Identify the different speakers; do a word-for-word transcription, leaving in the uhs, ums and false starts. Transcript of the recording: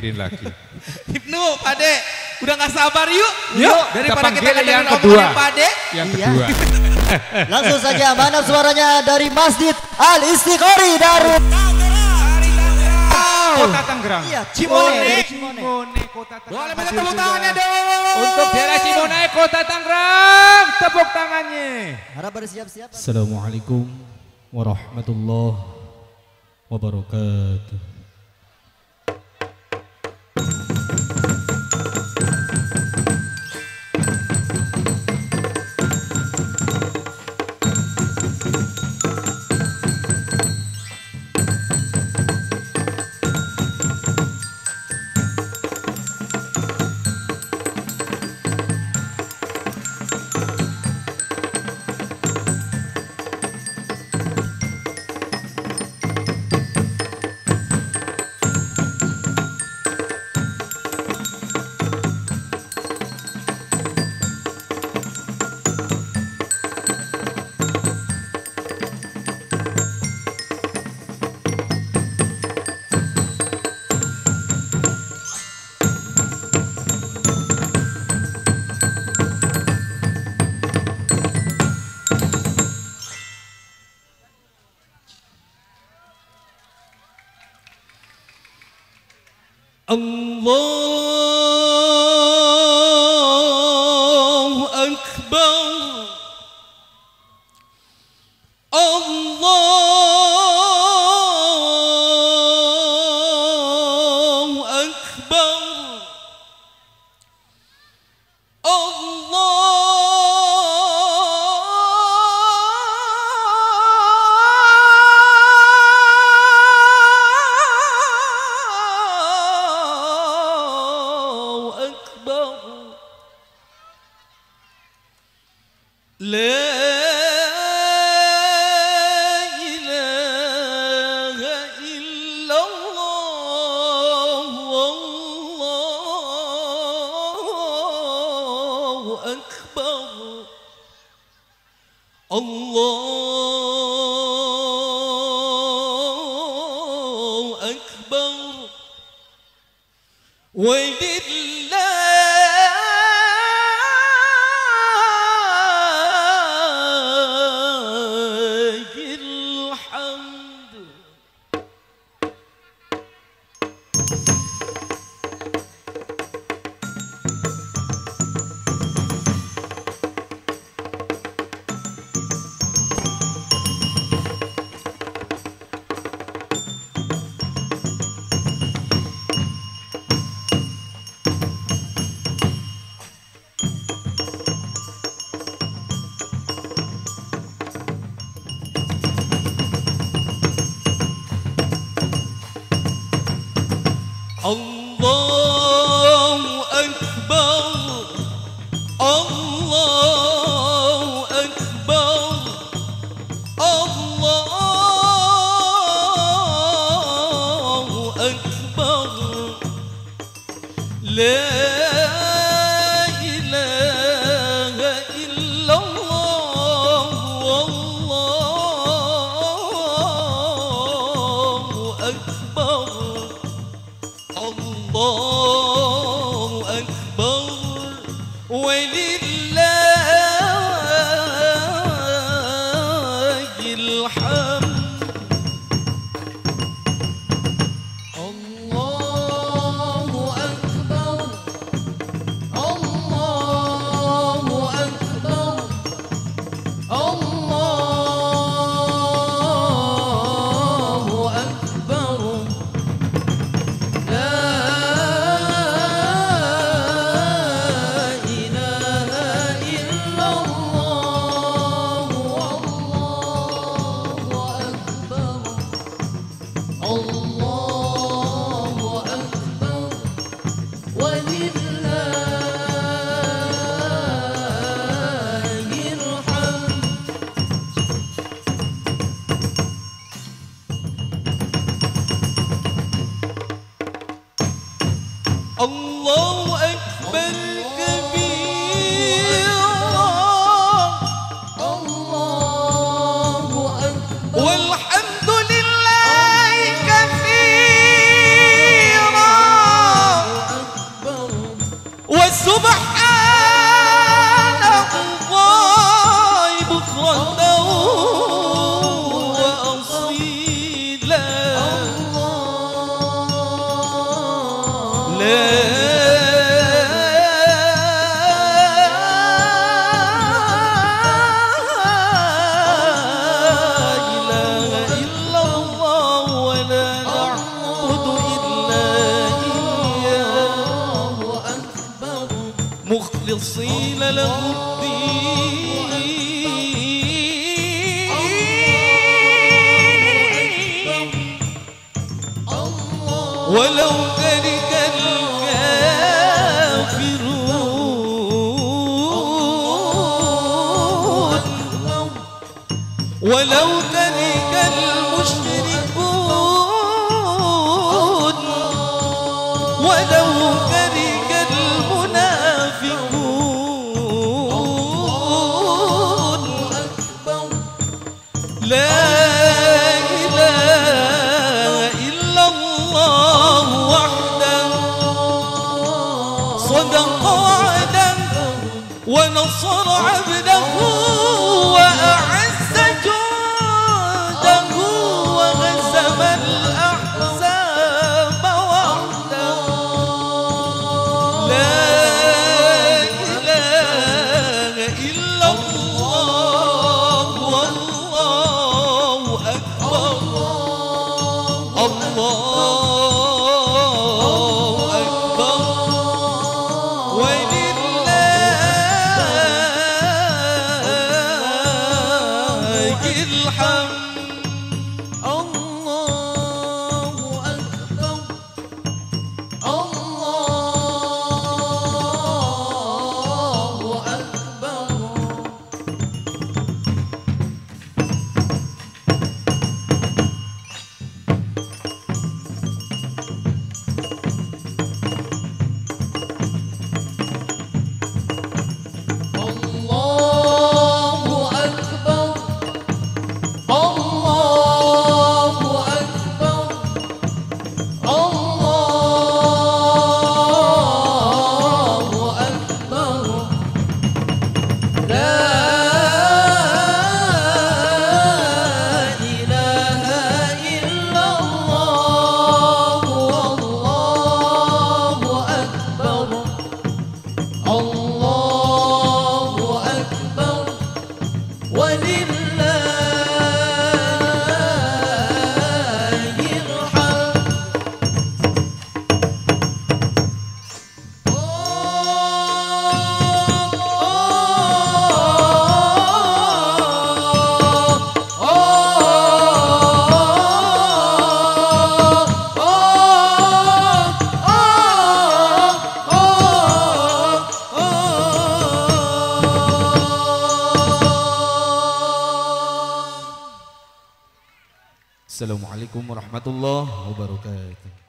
Speaker 1: dipikirin lagi.
Speaker 2: Ibnu, Pade, udah gak sabar yuk.
Speaker 1: Yuk,
Speaker 2: daripada kita
Speaker 1: kita yang
Speaker 2: dengerin
Speaker 1: kedua.
Speaker 2: omongan Pade.
Speaker 1: Yang
Speaker 3: Iya.
Speaker 1: kedua.
Speaker 3: Langsung saja mana suaranya dari Masjid Al Istiqori dari
Speaker 1: Kota Tangerang.
Speaker 3: Iya,
Speaker 2: Cimone.
Speaker 3: dari Cimone.
Speaker 1: Cimone, Kota Tangerang.
Speaker 2: Boleh minta tepuk tangannya dong.
Speaker 1: Untuk daerah Cimone, Kota Tangerang, tepuk tangannya.
Speaker 3: Harap bersiap-siap.
Speaker 4: Assalamualaikum warahmatullahi wabarakatuh. Allahu Akbar, Allahu Akbar, Allahu Akbar. La ilaha illallah, Allahu Akbar, Allahu Akbar, walillahil hamd. Allahu Akbar, Allahu Akbar, Allahu Akbar. La ilaha illallah, Allahu Akbar, Allahu Akbar, walillahil hamd. Allahu Akbar, Allahu Akbar, Allahu Akbar. La ilaha illallah, Allahu Akbar, Allahu Akbar, walillahil hamd. Allahu Akbar kabira, Allahu Akbar, walhamdulillahi katsira. يصيل له الدين ولو كره الكافرون ولو كره المشركون ولو كره المنافقون لا صدق وعده ونصر عبده وأعز جنده وهزم الأحزاب وحده لا إله إلا الله والله أكبر الله
Speaker 2: Assalamualaikum warahmatullahi wabarakatuh.